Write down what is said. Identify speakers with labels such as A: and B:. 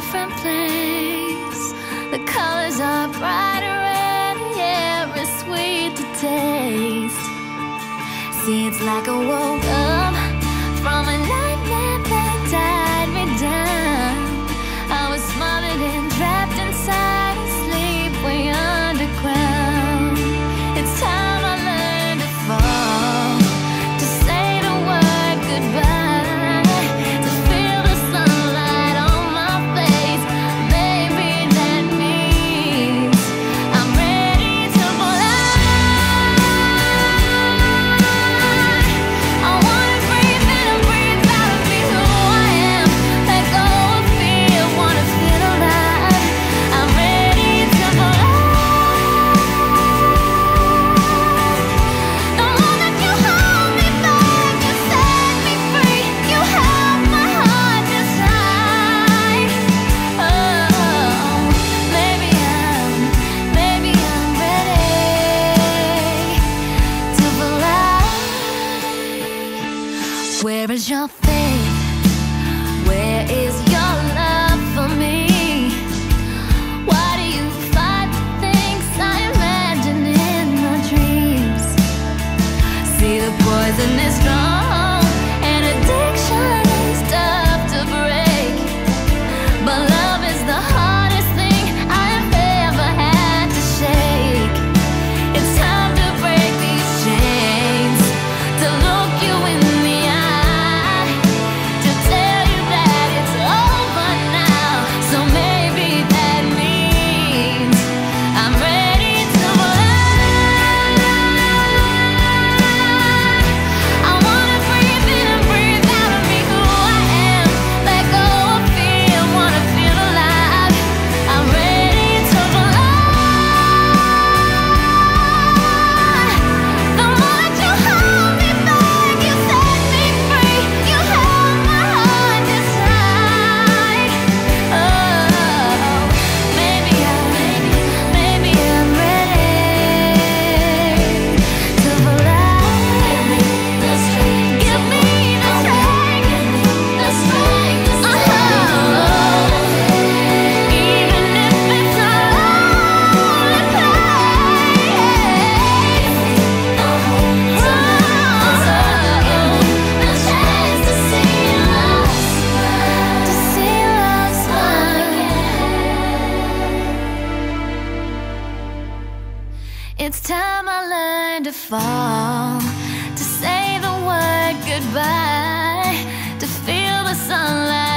A: different place. The colors are brighter and the air is sweet to taste. See, it's like I woke up from a nightmare that tied me down. I was smothered and trapped inside a sleep way underground. It's time I learned to fall, to say the word goodbye, to feel the sunlight on my face. Maybe that means I'm ready to fly. I wanna breathe in and breathe out of me who I am. Let go of fear, wanna feel alive. I'm ready to fly. The moment you hold me back, you set me free. You held my heart inside. Oh, maybe I'm ready to fly. Where is your faith? Where is your love for me? Why do you fight the things I imagine in my dreams? See, the poison is strong and addiction is tough to break, but love is the hardest thing I have ever had to shake. It's time to break these chains, to look you in the eye, to tell you that it's over now. So maybe that means I'm ready to fly. I wanna breathe in and breathe out of me who I am. Let go of fear, wanna feel alive. I'm ready to fly. The moment you hold me back, you set me free. You held my heart inside. Oh, maybe I'm ready to fly. Give me the strength, even if it's a lonely place. The chance to see love smile again. It's time I learned to fall, to say the word goodbye, to feel the sunlight